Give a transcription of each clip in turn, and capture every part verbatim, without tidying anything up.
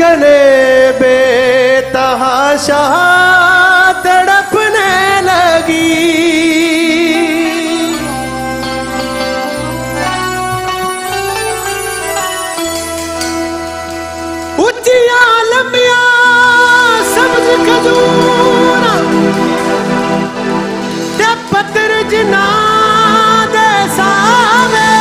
धड़कने बेतहाशा तड़पने लगी। ऊंचिया लंबिया सब्ज खजूर ते पत्थर जिना दे सावे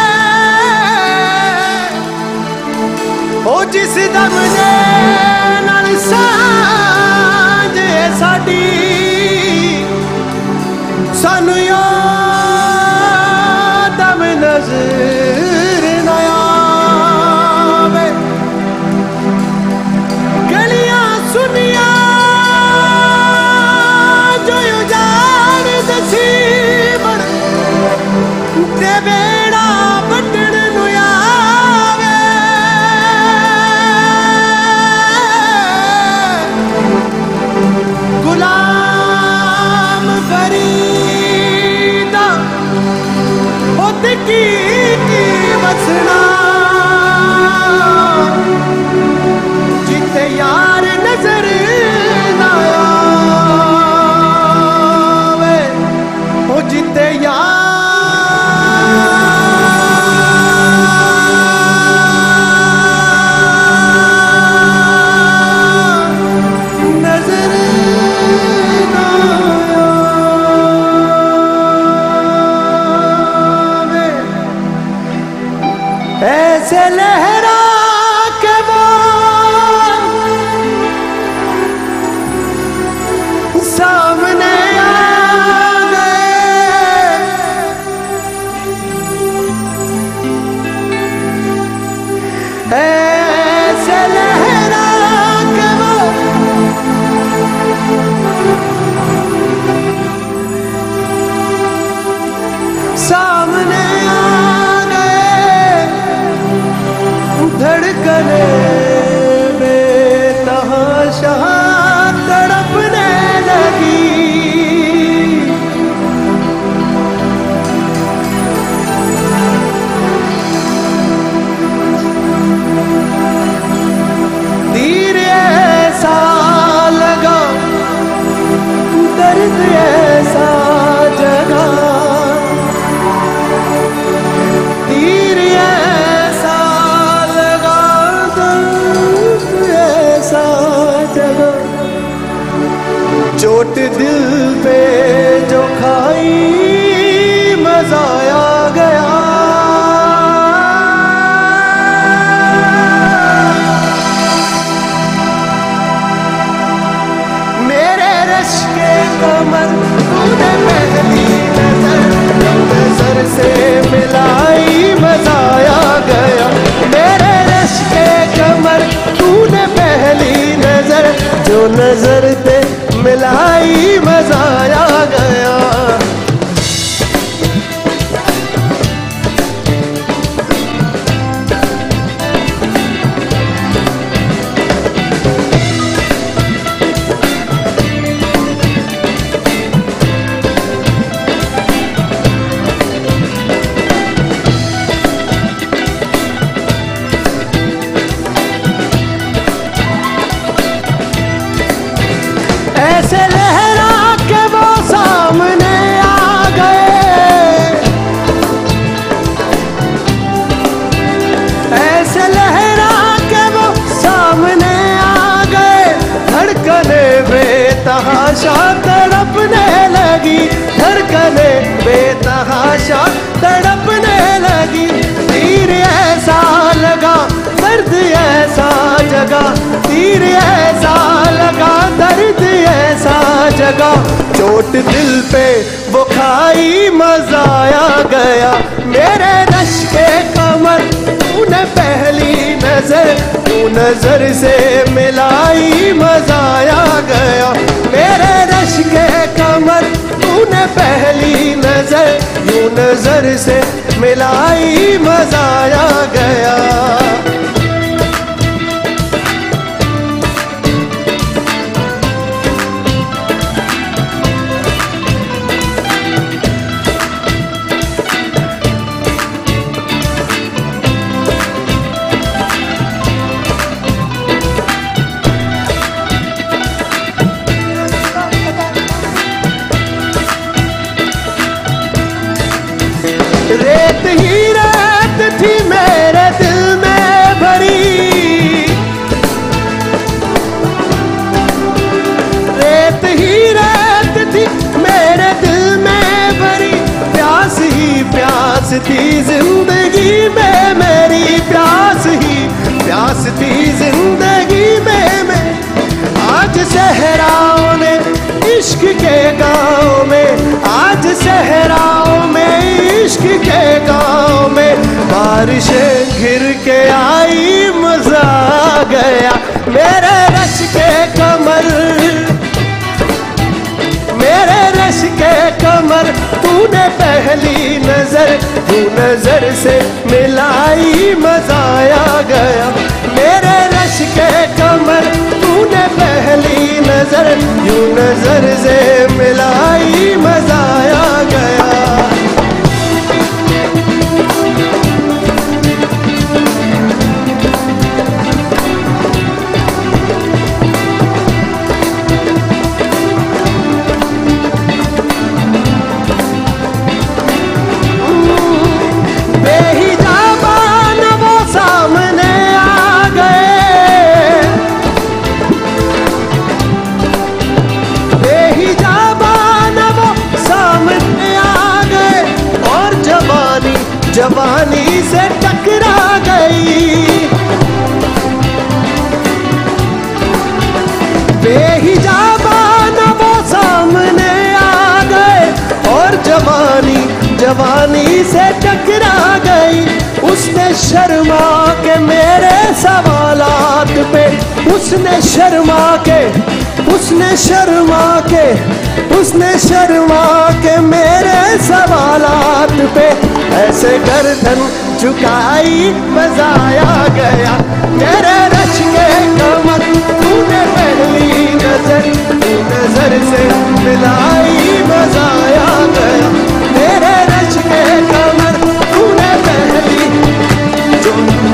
ओ जिस दम ने नाल सांझ साडी सानू यो दम नजर न आवे। गलियां सुनिया जो उजाड़ दसी बड़ ते बेड़ा बटन नु आवे। गुलाम फरीदा खुद की बसना जिते यार नजर ना आवे। ओ जिते यार नजर ना आवे। ऐसे लहरा के वो सामने आ गए। ऐसे लहरा के वो सामने आ गए। धड़कने बेतहाशा तड़पने लगी। तीर ऐसा लगा दर्द ऐसा जगा। तीर ऐसा लगा दर्द ऐसा जगा। चोट दिल पे जो खाई मजा आ गया। मेरे रश्के कमर तूने पहली नजर नजर से मिलाई मजा आ गया। मेरे रश्के कमर तूने पहली नजर जो नजर पे मिलाई मजा आ गया। ऐसे लहरा के वो सामने आ गए। ऐसे लहरा के वो सामने आ गए। धड़कने बेतहाशा तड़पने लगी। धड़कने बेतहाशा तड़पने लगी। तीर ऐसा लगा दर्द ऐसा जगा। तीर ऐसा लगा दर्द ऐसा जगा। चोट दिल पे वो खाई मजा आ गया। मेरे रश्के कमर तूने पहली नजर तू नजर से मिलाई मजा आ गया। मेरे रश्के कमर तूने पहली नजर यूं नजर से मिलाई मजा आ गया। थी जिंदगी में मेरी, प्यास ही प्यास थी जिंदगी में मैं। आज सहराओं ने इश्क के गाँव में, आज सहराओं में इश्क के गाँव में बारिशें घिर के आई, मजा आ गया मेरे रश के कमर, मेरे रश के कमर। तूने पहली नजर तू नजर से मिलाई, मजा आ गया मेरे रश के कमर। तूने पहली नजर यूं नजर से मिलाई, मजा आ गया। जवानी से टकरा गई, बेहिजाबान वो सामने आ गए और जवानी जवानी से टकरा गई। उसने शर्मा के मेरे सवालात पे, उसने शर्मा के उसने शर्मा के उसने शर्मा के मेरे सवालात पे ऐसे गर्दन झुकाई, मजा आ गया मेरे रश के कमर। तूने पहली नजर तू नजर से मिलाई, मजा आ गया मेरे रश के कमर। तूने पहली जो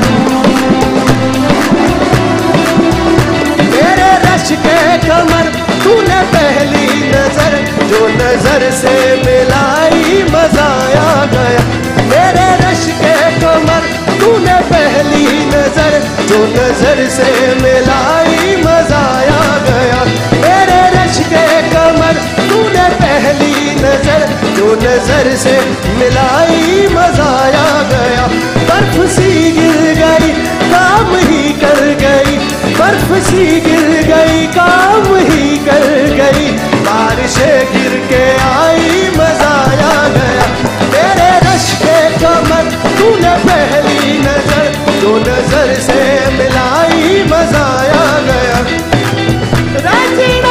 मेरे रश के कमर, तूने पहली नजर जो नजर से मिलाई, मजा आ गया मेरे रश के कमर। तूने पहली नजर जो नजर से मिलाई, मजा आ गया मेरे रश के कमर। तूने पहली नजर जो नजर से मिलाई, मजा आ गया। बर्फ सी गिर गई काम ही कर गई, बर्फ सी गिर गई काम ही कर गई। बारिशें गिर के आई, मजा आ गया मेरे रश के कमर। तूने पहली नजर जो नजर से मिलाई, मजा आ गया। रंजीना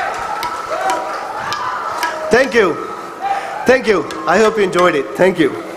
Thank you. Thank you. I hope you enjoyed it. Thank you.